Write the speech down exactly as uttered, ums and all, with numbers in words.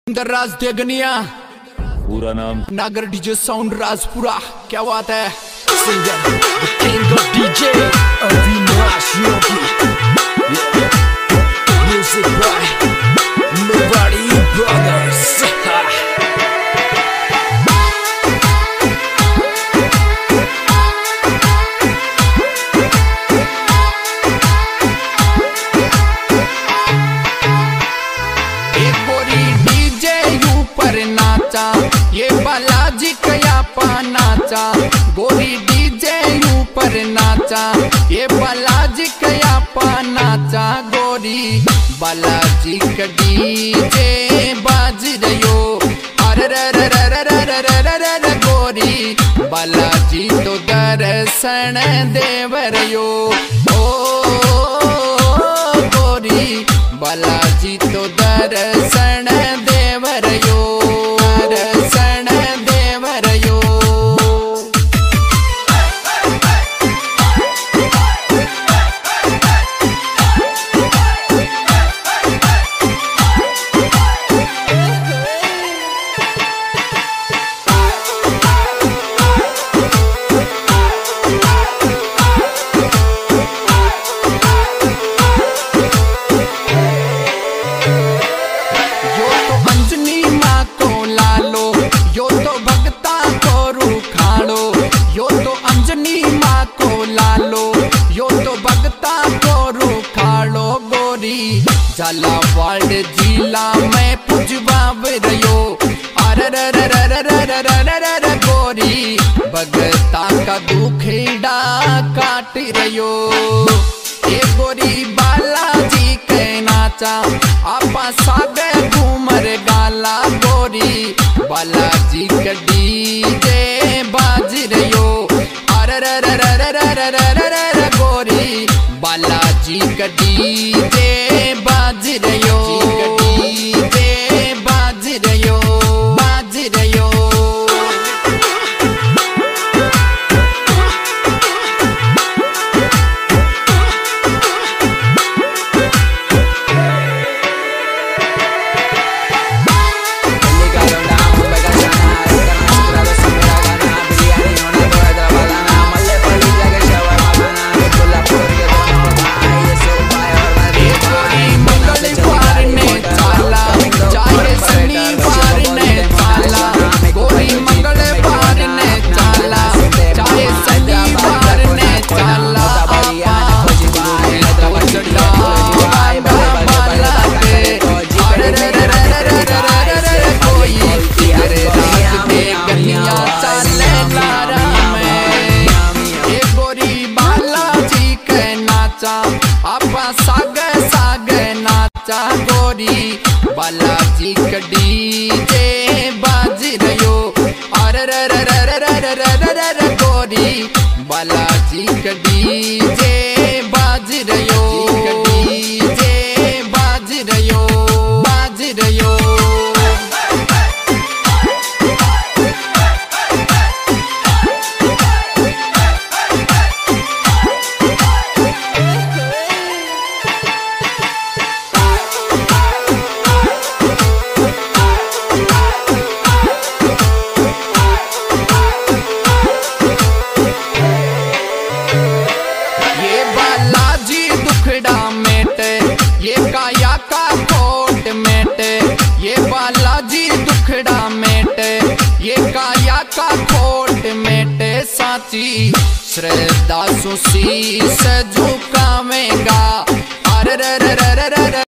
राज देगनिया पूरा नाम नागर डीजे साउंड राजपुरा। क्या बात है। Singer king of DJ Avinash Yogi, music by nobody brothers. ये बालाजी कया नाचा, गोरी डीजे ऊपर नाचा। ये बालाजी कया नाचा, गोरी बालाजी का डीजे बाज रयो। अरे रे रे रे रे रे रे रे रे गोरी बालाजी तो दर्शन देवरयो। ओ गोरी बालाजी तो दर्शन देवरयो। झालावाड़ जिला में पुजवाब रयो। अरे रे रे रे रे रे रे रे रे गोरी भगता का दुखेड़ा काट रयो। ये गोरी बालाजी के नाचा, आपा सागे घूमर गाला। गोरी बालाजी का डीजे बाज रयो। अरे रे रे रे रे रे रे रे रे गोरी बालाजी का डीजे बाज रयो। डीजे बाज रयो, बाज रयो। आपा सागे सागे नाचा, गोरी बालाजी का डीजे बाज रयो। अरे रे रे रे रे रे रे रे रे गोरी बालाजी का डीजे बाज रयो। डीजे बाज रयो, बाज रयो। ये काया का खोट मेटे, ये बालाजी दुखड़ा मेटे। ये काया का खोट मेटे, साची श्रद्धा सुशीस झुकावेगा। अरे रे रे रे रे रे